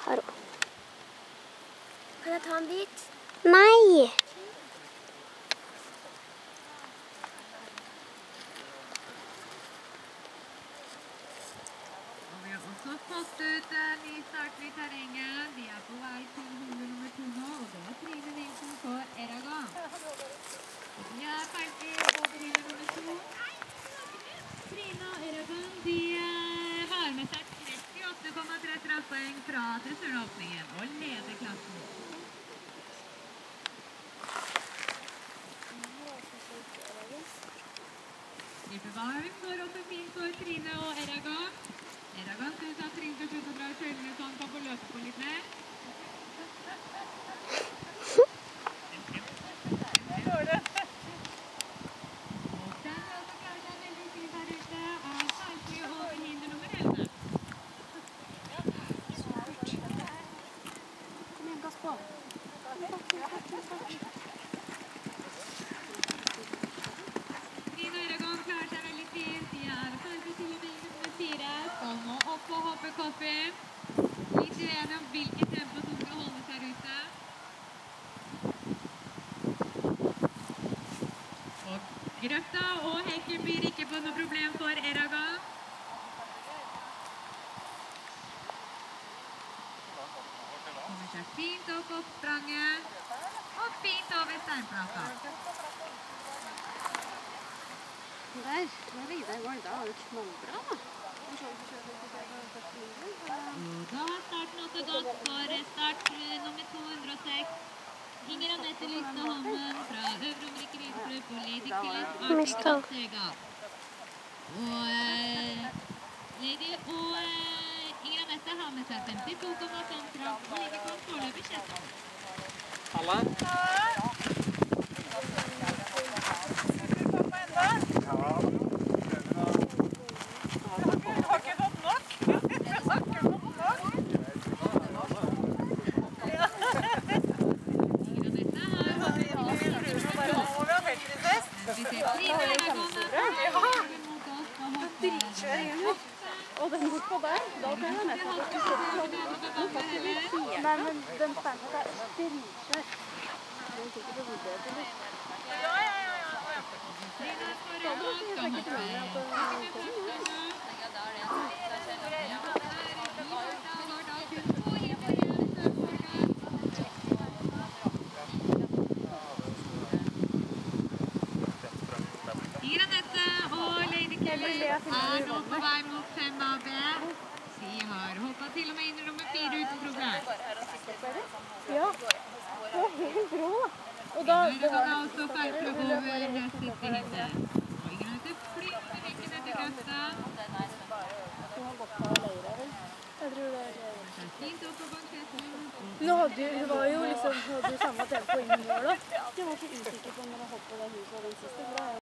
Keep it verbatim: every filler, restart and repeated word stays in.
Her også. Kan jeg ta en bit? Nei! Vi har også fått ut en ny starter i terrenget. De er på vei til hule nummer to nå, og det er Trine Nilsen for Eragon. De er ferdig over hule nummer to. Trine og Eragon, de har med seg trettiåtte komma tre strafpoeng fra dressuråpningen og leder klassen. Skippevarm går opp en fin for Trine og Eragon. Eragon synes at Trine skal slutte å dra i tøylene så han kan få løpe på litt mer. Og den har også klart seg veldig fint her ute, er ferdig over hinder nummer elleve. Kom igjen, gass på. Trine og Eragon klarer seg veldig fint. De er ferdig til bil nummer fire. Skal nå opp og hoppe Coffee. Litt uenig om hvilket tempo som skal holdes her ute. Og grøfta og hekken blir ikke på noe problem for Eragon. Kommer seg fint opp oppspranget. Og fint over steinplata. Der, nå videre går det. Da var det knallbra, da. Og da har starten også gått for start nummer to hundre og seks. Inger Anette Lystad-Holmen fra Øvre Omrike Rideklubb og Lady Killers Arctic Sega. Og eh, Lady og eh, Inger Anette har med seg femtito komma fem trapp og ligger på en foreløpig sjette. Alle? Og den bort på der, da kan jeg nesten Nei, men den steinplata er dritkjør. Den sikkert på video til litt. Ja, ja, ja, ja. Da må vi sikkert til meg at den Inger Anette og Lady Killers er nå på vei mot fem A B. De har hoppet til og med inn i nummer fire uten problem. Ja, det var helt rå. Og da... Dere kan også feilfløp over det siste hindet. Og Inger Anette flyr med hekken etter grøfta. Hun har gått på leire, vel? Jeg tror det er... Det er fint opp på banketten. Hun hadde jo, hun var jo liksom, hun hadde jo samme tempo inn i mål da. Jeg var så usikker på når jeg hoppet på det huset og den siste, for da